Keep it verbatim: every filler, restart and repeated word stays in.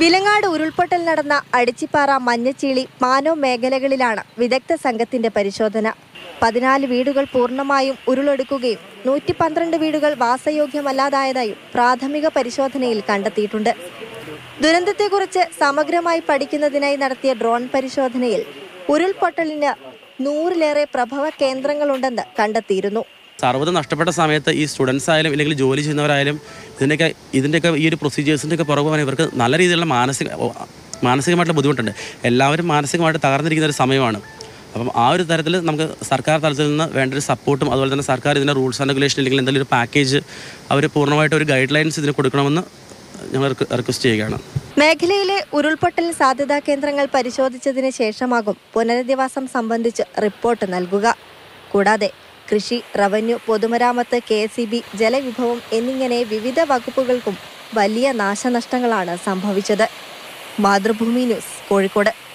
വിലങ്ങാട് ഉരുൾപൊട്ടൽ നടന്ന അടിച്ചിപ്പാറ, മഞ്ഞച്ചീളി, മാനോ മേഖലകളിലാണ് വിദഗ്ധ സംഘത്തിന്റെ പരിശോധന. പതിനാല് വീടുകൾ പൂർണ്ണമായും ഉരുളൊടുക്കുകയും നൂറ്റി പന്ത്രണ്ട് വീടുകൾ വാസയോഗ്യമല്ലാതായതായും പ്രാഥമിക പരിശോധനയിൽ കണ്ടെത്തിയിട്ടുണ്ട്. ദുരന്തത്തെക്കുറിച്ച് സമഗ്രമായി പഠിക്കുന്നതിനായി നടത്തിയ ഡ്രോൺ പരിശോധനയിൽ ഉരുൾപൊട്ടലിന് നൂറിലേറെ പ്രഭവ കേന്ദ്രങ്ങളുണ്ടെന്ന് കണ്ടെത്തിയിരുന്നു. സർവ്വതും നഷ്ടപ്പെട്ട സമയത്ത് ഈ സ്റ്റുഡൻസ് ആയാലും ഇല്ലെങ്കിൽ ജോലി ചെയ്യുന്നവരായാലും ഇതിൻ്റെയൊക്കെ ഇതിൻ്റെയൊക്കെ ഈ ഒരു പ്രൊസീജിയേഴ്സിൻ്റെയൊക്കെ പുറകെ ഇവർക്ക് നല്ല രീതിയിലുള്ള മാനസിക മാനസികമായിട്ടുള്ള ബുദ്ധിമുട്ടുണ്ട്. എല്ലാവരും മാനസികമായിട്ട് തകർന്നിരിക്കുന്ന ഒരു സമയമാണ്. അപ്പം ആ ഒരു തരത്തിൽ നമുക്ക് സർക്കാർ തലത്തിൽ നിന്ന് വേണ്ട ഒരു സപ്പോർട്ടും അതുപോലെ തന്നെ സർക്കാർ ഇതിൻ്റെ റൂൾസ് ആൻഡ് റെഗുലേഷൻ അല്ലെങ്കിൽ എന്തെങ്കിലും ഒരു പാക്കേജ് അവർ പൂർണ്ണമായിട്ട് ഒരു ഗൈഡ് ലൈൻസ് ഇതിന് കൊടുക്കണമെന്ന് ഞങ്ങൾ റിക്വസ്റ്റ് ചെയ്യുകയാണ്. മേഖലയിലെ ഉരുൾപൊട്ടൽ സാധ്യതാ കേന്ദ്രങ്ങൾ പരിശോധിച്ചതിന് ശേഷമാകും പുനരധിവാസം സംബന്ധിച്ച് റിപ്പോർട്ട് നൽകുക. കൂടാതെ കൃഷി, റവന്യൂ, പൊതുമരാമത്ത്, കെ എസ് ഇ ബി, ജലവിഭവം എന്നിങ്ങനെ വിവിധ വകുപ്പുകൾക്കും വലിയ നാശനഷ്ടങ്ങളാണ് സംഭവിച്ചത്. മാതൃഭൂമി ന്യൂസ്, കോഴിക്കോട്.